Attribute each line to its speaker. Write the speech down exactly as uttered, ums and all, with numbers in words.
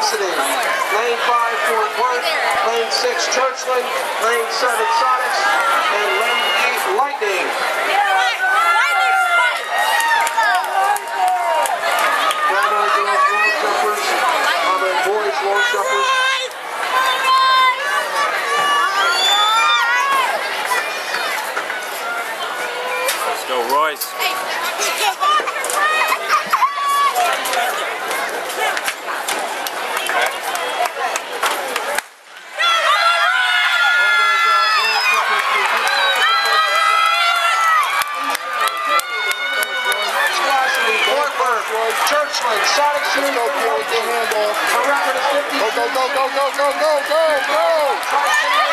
Speaker 1: Varsity. Lane five, Fort Worth. Lane six, Churchland. Lane seven, Sonics. And lane eight, Lightning. Primary girls long jumpers. And then boys long jumpers.
Speaker 2: Let's go, Royce.
Speaker 1: Churchland, Sonic City, go, go, go, handball. Her record is fifty. Go, go, go, go, go, go, go, go, go.